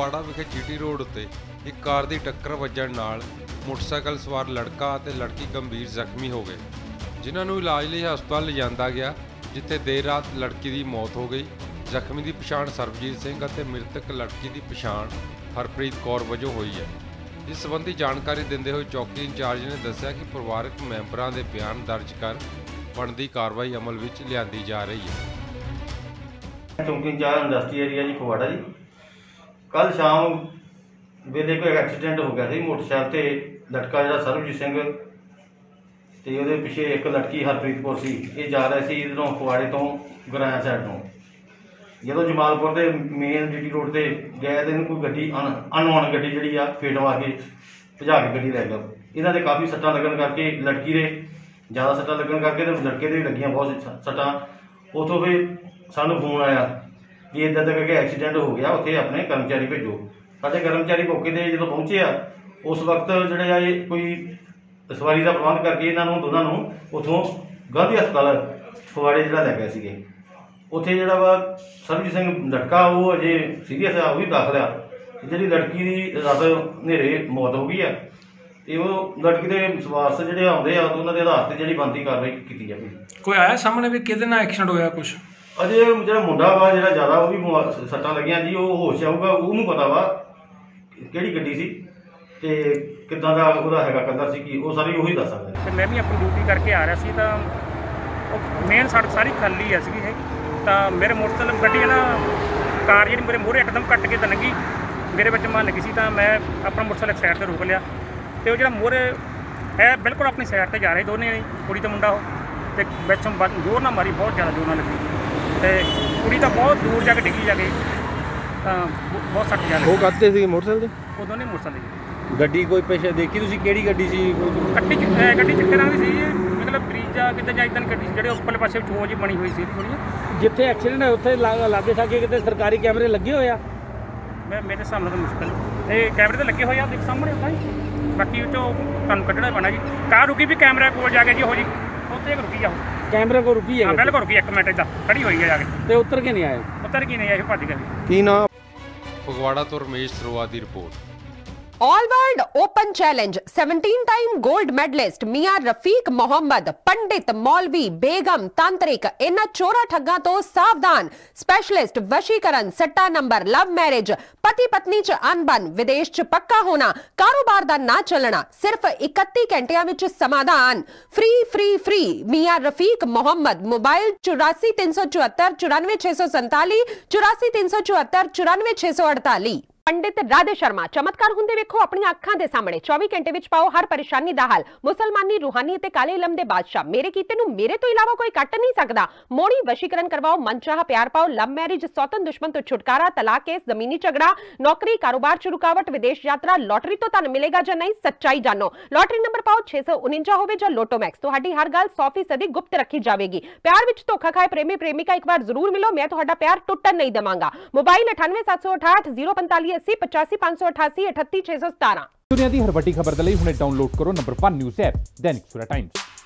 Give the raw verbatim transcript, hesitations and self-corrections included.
ਫਗਵਾੜਾ ਵਿਖੇ GT road ਉੱਤੇ ਇੱਕ ਕਾਰ ਦੀ ਟੱਕਰ ਵੱਜਣ ਨਾਲ ਮੋਟਰਸਾਈਕਲ ਸਵਾਰ ਲੜਕਾ ਅਤੇ ਲੜਕੀ ਗੰਭੀਰ ਜ਼ਖਮੀ ਹੋ ਗਏ, ਜਿਨ੍ਹਾਂ ਨੂੰ ਇਲਾਜ ਲਈ ਹਸਪਤਾਲ ਲਿਜਾਂਦਾ ਗਿਆ, ਜਿੱਥੇ ਦੇਰ ਰਾਤ ਲੜਕੀ ਦੀ ਮੌਤ ਹੋ ਗਈ। ਜ਼ਖਮੀ ਦੀ ਪਛਾਣ ਸਰਬਜੀਤ ਸਿੰਘ ਅਤੇ ਮ੍ਰਿਤਕ ਲੜਕੀ ਦੀ ਪਛਾਣ ਹਰਪ੍ਰੀਤ ਕੌਰ ਵਜੋਂ ਹੋਈ ਹੈ। ਇਸ ਸੰਬੰਧੀ ਜਾਣਕਾਰੀ ਦਿੰਦੇ ਹੋਏ ਚੌਕੀ ਇੰਚਾਰਜ ਨੇ ਦੱਸਿਆ ਕਿ ਪਰਿਵਾਰਕ ਮੈਂਬਰਾਂ ਦੇ ਬਿਆਨ ਦਰਜ ਕਰ ਬਣਦੀ ਕਾਰਵਾਈ ਅਮਲ ਵਿੱਚ ਲਿਆਂਦੀ ਜਾ ਰਹੀ ਹੈ। चौकी incharge industry area ji Phagwara ji, कल शाम वेले कोई एक्सीडेंट हो गया सी मोटरसाइकिल ते लड़का जो सरबजीत सिंह ते उहदे पिछे एक लड़की हरप्रीत कौर सी, ये जा रहे सी इधरों फगवाड़े तो गराया साइड तो जो जमालपुर के मेन जीटी रोड से गए तो इन्होंने कोई गड्डी अन अनवान गड्डी जी आ फेट वा के भजा के गड्डी लै गया। इन्हों के काफ़ी सट्टां लगन करके लड़की के ज़्यादा सट्टां लगन करके लड़के के भी लगियां बहुत सट्टां। उतों फिर सानू फोन आया कि इदा इदा करके एक्सीडेंट हो गया, उत्थे अपने कर्मचारी भेजो। साडे कर्मचारी मौके पर जो पहुंचे आ उस वक्त जोड़े आ कोई सवारी का प्रबंध करके इन्हों दोनों उतों गांधी हस्पताल फगवाड़े जो लै गए थे। उत्थे जोड़ा वा सरबजीत सिंह लड़का वो अजे सीरीयस है, वह भी दाखिल आ। जी लड़की की रात नेरे मौत हो गई है, तो वो लड़की के वारस जोड़े आते हैं उन्होंने आधार से जी बनती कार्रवाई की जाए। कोई आया सामने भी कि एक्सीडेंट होया कुछ अजे जो मुंडा वा जो ज़्यादा वो भी सट्टां लगियां जी, वो होश आऊगा, उन्होंने पता वा किहड़ी गड्डी सी ते किदां दा ओहदा हैगा कंदर सी कि वो सारी वही दस सकदा। ते मैं भी अपनी ड्यूटी करके आ रहा सी तां मेन सड़क सारी खाली है सी तां मेरे मोटरसाइकिल गड्डी है ना कार जी मेरे मूहरे एकदम कट के लंघी, मेरे बच्चे मार लगी सी तां मैं अपना मोटरसाइकिल साइड से रोक लिया तो वो जो मूहरे है बिल्कुल अपनी साइड से जा रहे दोनों कुड़ी तो मुंडा हो तो बिचों जोर ना मारी, बहुत ज़्यादा जोर ना लगी तो कुड़ी तो बहुत दूर जाके डिगी जाके बहुत सट जा। वो करते थे मोटरसाइकिल वो दोनों मोटरसाइकिल गड्डी कोई पेशा देखी तुसी केड़ी गड्डी सी? गड्डी गड्डी चिट्टे रंग दी सी, मतलब ब्रिजा किते जां इदां गड्डी जेहड़े उपरले पासे चो जी बनी हुई सी थोड़ी। जिथे एक्सीडेंट है उत्थे लागे सागे किते सरकारी कैमरे लगे हुए आ? मैं मेरे सामने तो मुश्किल ते कैमरे तो लगे हुए आ देख सामने उत्थे, बाकी वो तुहानूं कड्ढना पैना जी। कार रुकी भी कैमरे कोल जाके जी हो जी उत्थे रुकी जाओ, कैमरे को रुकी है? हाँ बिल्कुल रुकी, एक मिनट इदा खड़ी हुई है जाके ते उतर के नहीं आए? उतर के नहीं आए, भज गए। की नाम? फगवाड़ा तो रमेश सरवा की report. All world open challenge seventeen time gold medallist मियां रफीक मोहम्मद, पंडित, मौलवी, बेगम, तांत्रिक, इन्हां चोरा ठग्गां तो सावधान। स्पेशलिस्ट वशीकरण, सट्टा नंबर, लव मैरिज, पति पत्नी च अनबन, विदेश च पक्का होना, कारोबार दा ना चलना, सिर्फ इकत्ती घंटियां विच समाधान। फ्री फ्री फ्री मियां रफीक मोहम्मद। मोबाइल चौरासी तीन सौ चौहत्तर चौरानवे छे सौ संताली, चौरासी तीन सौ चौहत्तर चौरानवे छे सौ अड़ताली। पंडित राधे शर्मा चमत्कार हुंदे वेखो अपनी अखां दे सामने चौबीस घंटे विच पाओ हर परेशानी दा हल। मुसलमानी, रूहानी ते काले इलम दे बादशाह, मेरे कीते नूं मेरे तो इलावा कोई कट नहीं सकदा। मोड़ी वशीकरण करवाओ, मनचाहा प्यार पाओ, लव मैरिज, सौतन दुश्मन तो छुटकारा, तलाक केस, जमीनी झगड़ा, नौकरी, कारोबार च रुकावट, विदेश यात्रा, लॉटरी तो तुहानूं मिलेगा जां नहीं, सच्चाई जानो। लॉटरी नंबर पाओ छे सौ उनंजा होवे जां लोटो मैक्स, तुहाडी हर गल सौ फीसदी गुप्त रखी जाएगी। प्यार विच धोखा खाए प्रेमी प्रेमिका एक बार जरूर मिलो, मैं तुहाडा प्यार टुटन नहीं देवांगा। मोबाइल अठानवे सत्त सौ अठाठ जीरो पैंताली अस्सी पचासी पांच सौ अठासी अठत्ती छे सौ सतारा। दुनिया की हर वड्डी खबर दे लई हुणे डाउनलोड करो number one news app Dainik Savera times.